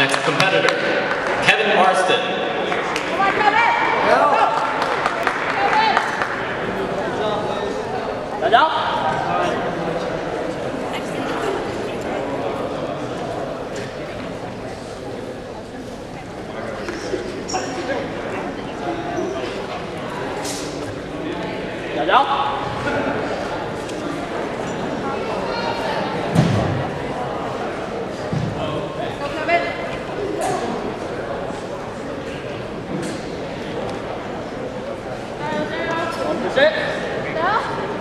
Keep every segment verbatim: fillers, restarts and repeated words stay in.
Next competitor, Kevin Marston. Come on, Kevin! Go! Kevin! Let's go! Let's go! Sit. No.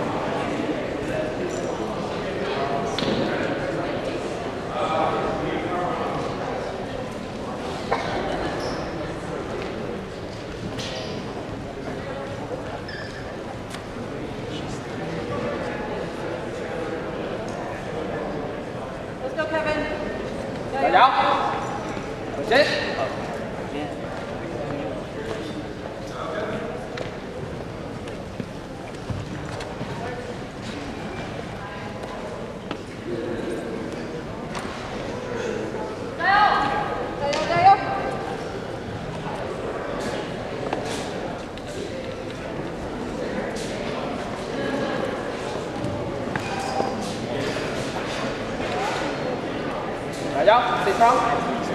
Let's go, Kevin. Go out. Push it. Right out, stay strong.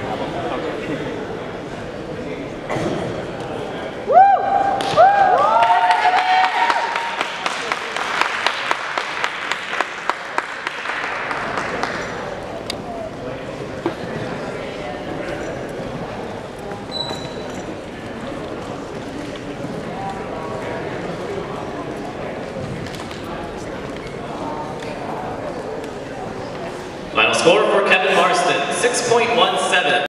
Woo! Woo! Final score for Kevin Marston, six point one seven.